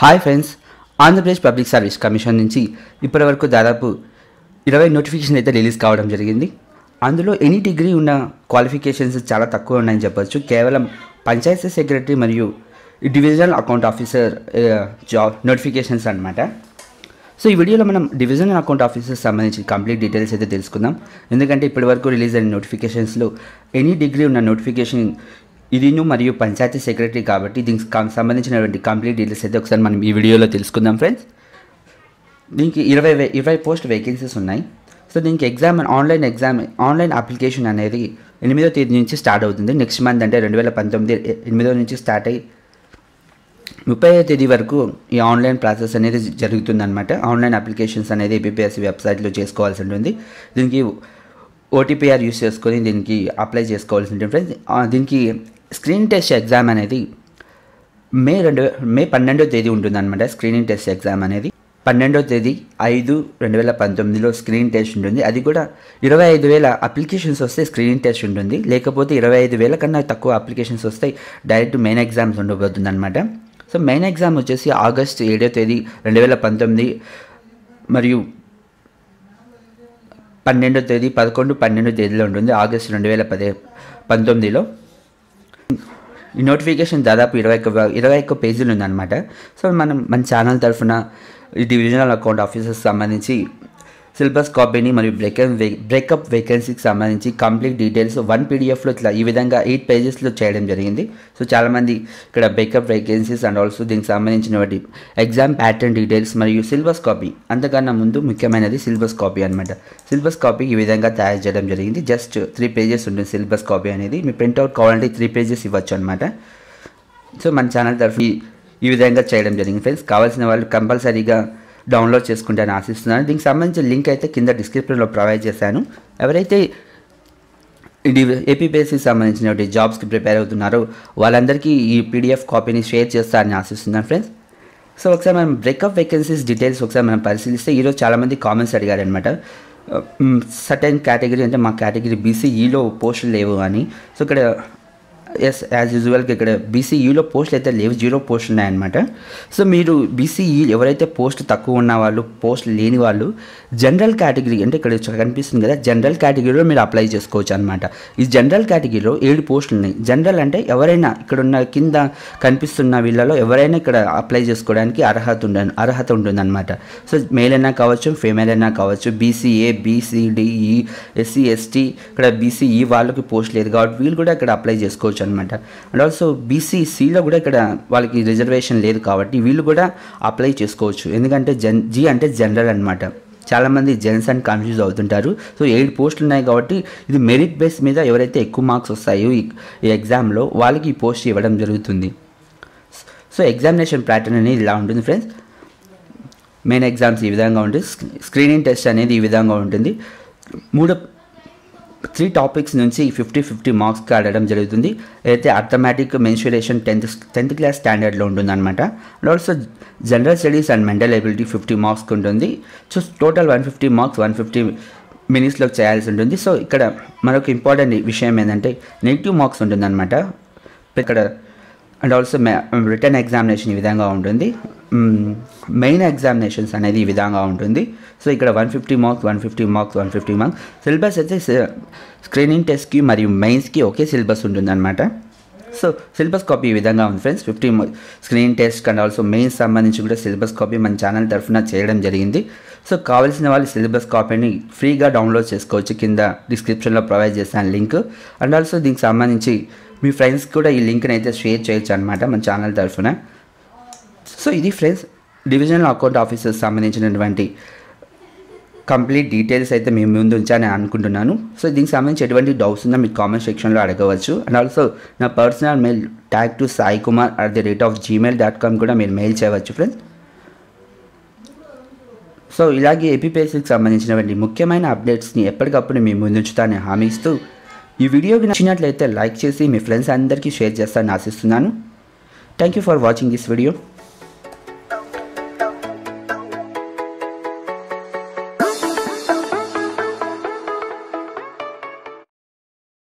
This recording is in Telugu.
Hi friends, Andhra Pradesh public service commission నుంచి ఇప్పటివరకు దాదాపు 20 నోటిఫికేషన్ అయితే రిలీజ్ కావడం జరిగింది. అందులో ఎనీ డిగ్రీ ఉన్న క్వాలిఫికేషన్స్ చాలా తక్కువ ఉన్నాయని చెప్పొచ్చు. కేవలం పంచాయతీ సెక్రటరీ మరియు divisional account officer job notifications అనమాట. సో ఈ వీడియోలో మనం డివిజనల్ అకౌంట్ ఆఫీసర్ సంబంధించి కంప్లీట్ డీటెయిల్స్ అయితే తెలుసుకుందాం. ఎందుకంటే ఇప్పటివరకు రిలీజ్ అయిన నోటిఫికేషన్స్లో ఎనీ డిగ్రీ ఉన్న నోటిఫికేషన్ ఇదిను మరియు పంచాయతీ సెక్రటరీ కాబట్టి దీనికి సంబంధించినటువంటి కంప్లీట్ డీటెయిల్స్ అయితే ఒకసారి మనం ఈ వీడియోలో తెలుసుకుందాం ఫ్రెండ్స్. దీనికి 20 పోస్ట్ వేకెన్సీస్ ఉన్నాయి. సో దీనికి ఆన్లైన్ అప్లికేషన్ అనేది 8వ తేదీ నుంచి స్టార్ట్ అవుతుంది. నెక్స్ట్ మంత్ అంటే 2019 8వ నుంచి స్టార్ట్ అయ్యి 30వ తేదీ వరకు ఈ ఆన్లైన్ ప్రాసెస్ అనేది జరుగుతుందన్నమాట. ఆన్లైన్ అప్లికేషన్స్ అనేది ఏపీఎస్సీ వెబ్సైట్లో చేసుకోవాల్సి ఉంటుంది. దీనికి OTPR యూస్ చేసుకొని దీనికి అప్లై చేసుకోవాల్సి ఉంటుంది ఫ్రెండ్స్. దీనికి స్క్రీనింగ్ టెస్ట్ ఎగ్జామ్ అనేది మే 12వ తేదీ ఉంటుందన్నమాట. స్క్రీనింగ్ టెస్ట్ ఎగ్జామ్ అనేది 12వ తేదీ 5/2019లో స్క్రీనింగ్ టెస్ట్ ఉంటుంది. అది కూడా 25,000 అప్లికేషన్స్ వస్తే స్క్రీనింగ్ టెస్ట్ ఉంటుంది. లేకపోతే 25,000 కన్నా తక్కువ అప్లికేషన్స్ వస్తే డైరెక్ట్ మెయిన్ ఎగ్జామ్స్ ఉండబోతుంది అనమాట. సో మెయిన్ ఎగ్జామ్ వచ్చేసి ఆగస్ట్ 7వ తేదీ 2019 మరియు 12వ తేదీ 11-12 తేదీలో ఉంటుంది. ఆగస్ట్ 2019లో ఈ నోటిఫికేషన్ దాదాపు 21 పేజీలు ఉందన్నమాట. సో మన ఛానల్ తరఫున ఈ డివిజనల్ అకౌంట్ ఆఫీసర్స్ సంబంధించి సిలబస్ కాపీని మరియు బ్రేకప్ వేకెన్సీకి సంబంధించి కంప్లీట్ డీటెయిల్స్ 1 PDFలో ఇట్లా ఈ విధంగా 8 పేజెస్లో చేయడం జరిగింది. సో చాలామంది ఇక్కడ బ్రేకప్ వేకెన్సీస్ అండ్ ఆల్సో దీనికి సంబంధించినటువంటి ఎగ్జామ్ ప్యాటర్న్ డీటెయిల్స్ మరియు సిలబస్ కాపీ, అంతకన్నా ముందు ముఖ్యమైనది సిలబస్ కాపీ అనమాట. సిలబస్ కాపీ ఈ విధంగా తయారు చేయడం జరిగింది. జస్ట్ 3 పేజెస్ ఉంటుంది సిలబస్ కాపీ అనేది. మీ ప్రింట్అవుట్ కావాలంటే 3 పేజెస్ ఇవ్వచ్చు అనమాట. సో మన ఛానల్ తరఫు ఈ విధంగా చేయడం జరిగింది ఫ్రెండ్స్. కావాల్సిన వాళ్ళు కంపల్సరీగా డౌన్లోడ్ చేసుకుంటారని ఆశిస్తున్నాను. దీనికి సంబంధించిన లింక్ అయితే కింద డిస్క్రిప్షన్లో ప్రొవైడ్ చేశాను. ఎవరైతే ఏపీఎస్సీకి సంబంధించిన జాబ్స్కి ప్రిపేర్ అవుతున్నారో వాళ్ళందరికీ ఈ PDF కాపీని షేర్ చేస్తారని ఆశిస్తున్నాను ఫ్రెండ్స్. సో ఒకసారి మనం బ్రేకప్ వేకెన్సీస్ డీటెయిల్స్ ఒకసారి మనం పరిశీలిస్తే ఈరోజు చాలామంది కామెంట్స్ అడిగారనమాట. సర్టెన్ కేటగిరీ అంటే మా కేటగిరీ BCEలో పోస్టులు లేవు అని. సో ఇక్కడ యాజ్ యూజువల్గా ఇక్కడ BCEలో పోస్టులు అయితే లేవు, 0 పోస్టులు ఉన్నాయన్నమాట. సో మీరు BCE ఎవరైతే పోస్ట్ తక్కువ ఉన్న వాళ్ళు, పోస్ట్ లేని వాళ్ళు జనరల్ కేటగిరీ అంటే ఇక్కడ కనిపిస్తుంది కదా, జనరల్ కేటగిరీలో మీరు అప్లై చేసుకోవచ్చు అనమాట. ఈ జనరల్ కేటగిరీలో 7 పోస్టులు ఉన్నాయి. జనరల్ అంటే ఎవరైనా ఇక్కడ ఉన్న కింద కనిపిస్తున్న వీళ్ళలో ఎవరైనా ఇక్కడ అప్లై చేసుకోవడానికి అర్హత ఉంటుందన్నమాట. సో మేల్ అయినా కావచ్చు, ఫీమేల్ అయినా కావచ్చు. BCA, BCDE, SC, ST ఇక్కడ BCE వాళ్ళకి పోస్ట్ లేదు కాబట్టి వీళ్ళు కూడా ఇక్కడ అప్లై చేసుకోవచ్చు అనమాట. అండ్ ఆల్సో BCCలో కూడా ఇక్కడ వాళ్ళకి రిజర్వేషన్ లేదు కాబట్టి వీళ్ళు కూడా అప్లై చేసుకోవచ్చు. ఎందుకంటే G అంటే జనరల్ అనమాట. చాలామంది జెంట్స్ అని కన్ఫ్యూజ్ అవుతుంటారు. సో 8 పోస్టులు ఉన్నాయి కాబట్టి ఇది మెరిట్ బేస్ మీద ఎవరైతే ఎక్కువ మార్క్స్ వస్తాయో ఈ ఎగ్జామ్లో వాళ్ళకి ఈ పోస్ట్ ఇవ్వడం జరుగుతుంది. సో ఎగ్జామినేషన్ ప్యాటర్న్ అనేది ఇలా ఉంటుంది ఫ్రెండ్స్. మెయిన్ ఎగ్జామ్స్ ఈ విధంగా ఉంటుంది. స్క్రీనింగ్ టెస్ట్ అనేది ఈ విధంగా ఉంటుంది. 3 టాపిక్స్ నుంచి 50 మార్క్స్కి ఆడడం జరుగుతుంది. అయితే అర్థమెటిక్, మెన్సురేషన్ 10th క్లాస్ స్టాండర్డ్లో ఉంటుందన్నమాట. And also general studies and mental ability 50 మార్క్స్కి ఉంటుంది. సో టోటల్ 150 మార్క్స్ 150 మినిట్స్లో చేయాల్సి ఉంటుంది. సో ఇక్కడ మరొక ఇంపార్టెంట్ విషయం ఏంటంటే నెగిటివ్ మార్క్స్ ఉంటుందన్నమాట ఇక్కడ. అండ్ ఆల్సో రిటర్న్ ఎగ్జామినేషన్ ఈ విధంగా ఉంటుంది. మెయిన్ ఎగ్జామినేషన్స్ అనేది ఈ విధంగా ఉంటుంది. సో ఇక్కడ 150 మార్క్స్. సిలబస్ అయితే స్క్రీనింగ్ టెస్ట్కి మరియు మెయిన్స్కి ఒకే సిలబస్ ఉంటుందన్నమాట. సో సిలబస్ కాపీ ఈ విధంగా ఉంది friends. 50 screening test and also mains సంబంధించి కూడా సిలబస్ కాపీ మన ఛానల్ తరఫున చేయడం జరిగింది. సో కావాల్సిన వాళ్ళు సిలబస్ కాపీని ఫ్రీగా డౌన్లోడ్ చేసుకోవచ్చు. కింద డిస్క్రిప్షన్లో ప్రొవైడ్ చేస్తాను లింక్. అండ్ ఆల్సో దీనికి సంబంధించి మీ ఫ్రెండ్స్కి కూడా ఈ లింక్ని అయితే షేర్ చేయొచ్చు అనమాట మన ఛానల్ తరఫున. సో ఇది ఫ్రెండ్స్ డివిజనల్ అకౌంట్ ఆఫీసర్స్ సంబంధించినటువంటి కంప్లీట్ డీటెయిల్స్ అయితే మేము ముందు ఉంచాలని అనుకుంటున్నాను. సో దీనికి సంబంధించి ఎటువంటి డౌట్స్ ఉన్నా మీరు కామెంట్ సెక్షన్లో అడగవచ్చు. అండ్ ఆల్సో నా పర్సనల్ మెయిల్ tag2saikumar@gmail.com కూడా మీరు మెయిల్ చేయవచ్చు ఫ్రెండ్స్. సో ఇలాగే ఏపీఎస్సీకి సంబంధించినటువంటి ముఖ్యమైన అప్డేట్స్ని ఎప్పటికప్పుడు మేము ముందుంచుతానని హామీ ఇస్తూ ఈ వీడియోకి నచ్చినట్లయితే లైక్ చేసి మీ ఫ్రెండ్స్ అందరికీ షేర్ చేస్తారని ఆశిస్తున్నాను. Thank you for watching this video.